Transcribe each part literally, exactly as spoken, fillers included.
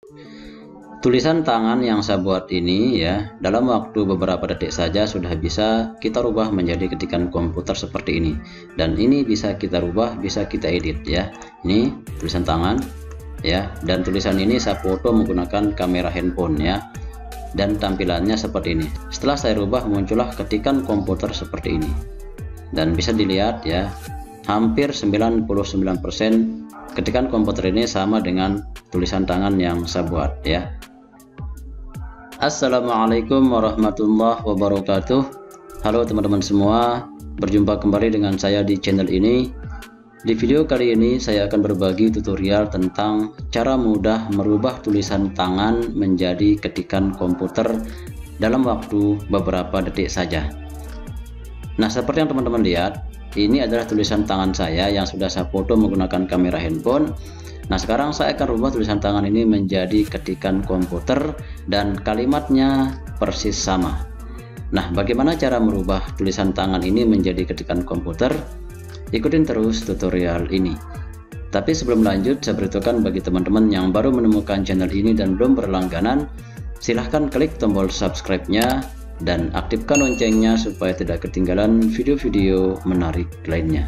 Tulisan tangan yang saya buat ini ya, dalam waktu beberapa detik saja sudah bisa kita rubah menjadi ketikan komputer seperti ini. Dan ini bisa kita rubah, bisa kita edit ya. Ini tulisan tangan ya, dan tulisan ini saya foto menggunakan kamera handphone ya. Dan tampilannya seperti ini. Setelah saya rubah, muncullah ketikan komputer seperti ini. Dan bisa dilihat ya, hampir sembilan puluh sembilan persen ketikan komputer ini sama dengan tulisan tangan yang saya buat ya. Assalamualaikum warahmatullahi wabarakatuh. Halo teman-teman semua, berjumpa kembali dengan saya di channel ini. Di video kali ini saya akan berbagi tutorial tentang cara mudah merubah tulisan tangan menjadi ketikan komputer dalam waktu beberapa detik saja. Nah, seperti yang teman-teman lihat, ini adalah tulisan tangan saya yang sudah saya foto menggunakan kamera handphone. Nah, sekarang saya akan rubah tulisan tangan ini menjadi ketikan komputer dan kalimatnya persis sama. Nah, bagaimana cara merubah tulisan tangan ini menjadi ketikan komputer? Ikutin terus tutorial ini. Tapi sebelum lanjut, saya beritahukan bagi teman-teman yang baru menemukan channel ini dan belum berlangganan, silahkan klik tombol subscribe-nya dan aktifkan loncengnya supaya tidak ketinggalan video-video menarik lainnya.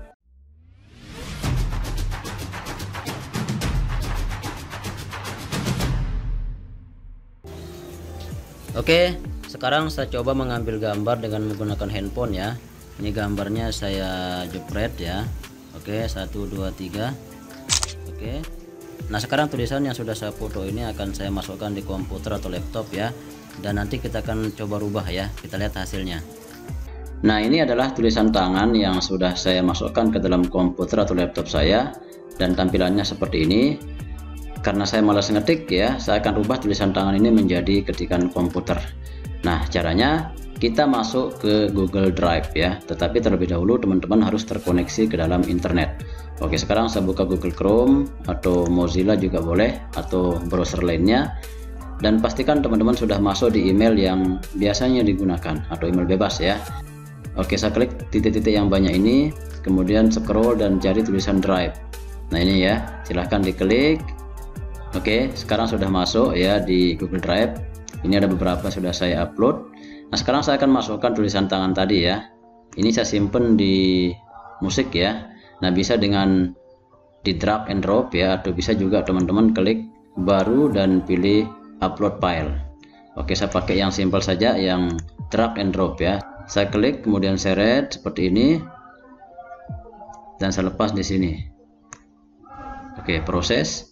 Oke, sekarang saya coba mengambil gambar dengan menggunakan handphone ya. Ini gambarnya saya jepret ya. Oke, satu dua tiga. Oke. Nah, sekarang tulisan yang sudah saya foto ini akan saya masukkan di komputer atau laptop ya. Dan nanti kita akan coba rubah ya. Kita lihat hasilnya. Nah, ini adalah tulisan tangan yang sudah saya masukkan ke dalam komputer atau laptop saya, dan tampilannya seperti ini. Karena saya malas ngetik ya, saya akan rubah tulisan tangan ini menjadi ketikan komputer. Nah, caranya kita masuk ke Google Drive ya, tetapi terlebih dahulu teman-teman harus terkoneksi ke dalam internet. Oke, sekarang saya buka Google Chrome atau Mozilla juga boleh, atau browser lainnya, dan pastikan teman-teman sudah masuk di email yang biasanya digunakan atau email bebas ya. Oke, saya klik titik-titik yang banyak ini, kemudian scroll dan cari tulisan Drive. Nah, ini ya, silahkan diklik. Oke, sekarang sudah masuk ya di Google Drive. Ini ada beberapa sudah saya upload. Nah, sekarang saya akan masukkan tulisan tangan tadi ya. Ini saya simpen di musik ya. Nah, bisa dengan di drag and drop ya, atau bisa juga teman-teman klik baru dan pilih upload file. Oke, saya pakai yang simple saja, yang drag and drop ya. Saya klik kemudian seret seperti ini dan saya lepas di sini. Oke, proses.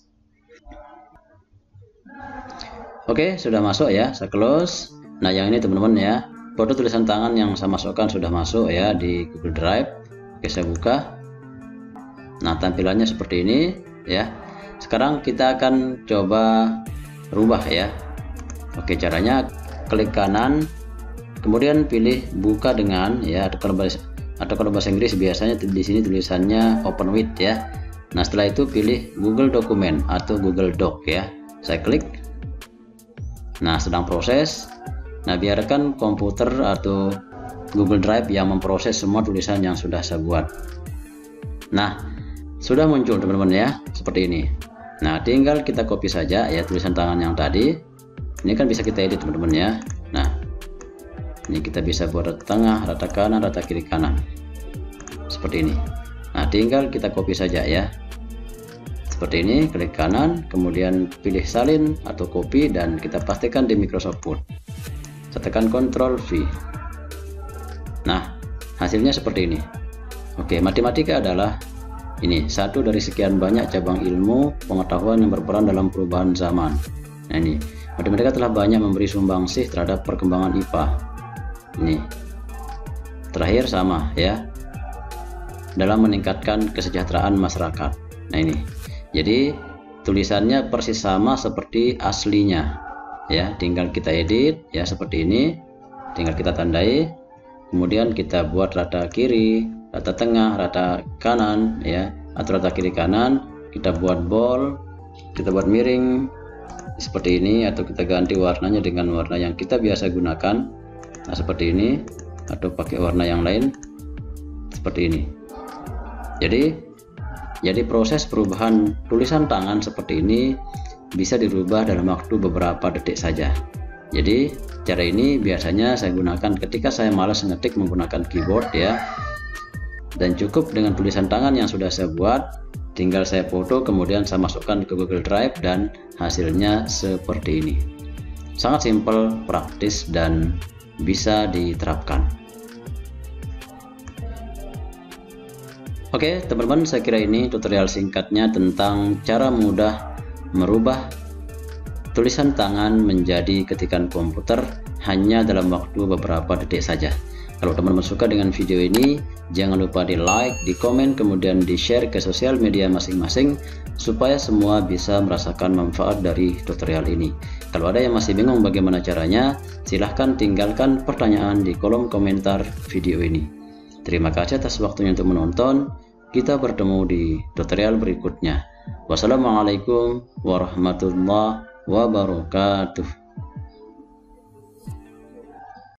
Oke, sudah masuk ya, saya close. Nah, yang ini teman-teman ya, foto tulisan tangan yang saya masukkan sudah masuk ya di Google Drive. Oke, saya buka. Nah, tampilannya seperti ini ya. Sekarang kita akan coba rubah ya. Oke, caranya klik kanan, kemudian pilih buka dengan ya, atau kalau bahasa, atau kalau bahasa Inggris biasanya di sini tulisannya open with ya. Nah, setelah itu pilih Google Document atau Google Doc ya. Saya klik. Nah, sedang proses. Nah, biarkan komputer atau Google Drive yang memproses semua tulisan yang sudah saya buat. Nah, sudah muncul teman-teman ya, seperti ini. Nah, tinggal kita copy saja ya tulisan tangan yang tadi. Ini kan bisa kita edit teman-teman ya. Nah, ini kita bisa buat rata tengah, rata kanan, rata kiri kanan. Seperti ini. Nah, tinggal kita copy saja ya. Seperti ini, klik kanan, kemudian pilih salin atau copy, dan kita pastikan di Microsoft Word. Saya tekan Ctrl V. Nah, hasilnya seperti ini. Oke, matematika adalah ini satu dari sekian banyak cabang ilmu pengetahuan yang berperan dalam perubahan zaman. Nah, ini matematika telah banyak memberi sumbangsih terhadap perkembangan I P A. Ini terakhir sama ya, dalam meningkatkan kesejahteraan masyarakat. Nah, ini jadi tulisannya persis sama seperti aslinya ya, tinggal kita edit ya seperti ini, tinggal kita tandai, kemudian kita buat rata kiri, rata tengah, rata kanan ya, atau rata kiri kanan, kita buat bold, kita buat miring seperti ini, atau kita ganti warnanya dengan warna yang kita biasa gunakan. Nah, seperti ini, atau pakai warna yang lain seperti ini. Jadi Jadi proses perubahan tulisan tangan seperti ini bisa dirubah dalam waktu beberapa detik saja. Jadi cara ini biasanya saya gunakan ketika saya malas ngetik menggunakan keyboard ya, dan cukup dengan tulisan tangan yang sudah saya buat, tinggal saya foto kemudian saya masukkan ke Google Drive dan hasilnya seperti ini. Sangat simpel, praktis, dan bisa diterapkan. Oke teman-teman, saya kira ini tutorial singkatnya tentang cara mudah merubah tulisan tangan menjadi ketikan komputer hanya dalam waktu beberapa detik saja. Kalau teman-teman suka dengan video ini, jangan lupa di like, di komen, kemudian di share ke sosial media masing-masing supaya semua bisa merasakan manfaat dari tutorial ini. Kalau ada yang masih bingung bagaimana caranya, silahkan tinggalkan pertanyaan di kolom komentar video ini. Terima kasih atas waktunya untuk menonton. Kita bertemu di tutorial berikutnya. Wassalamualaikum warahmatullahi wabarakatuh.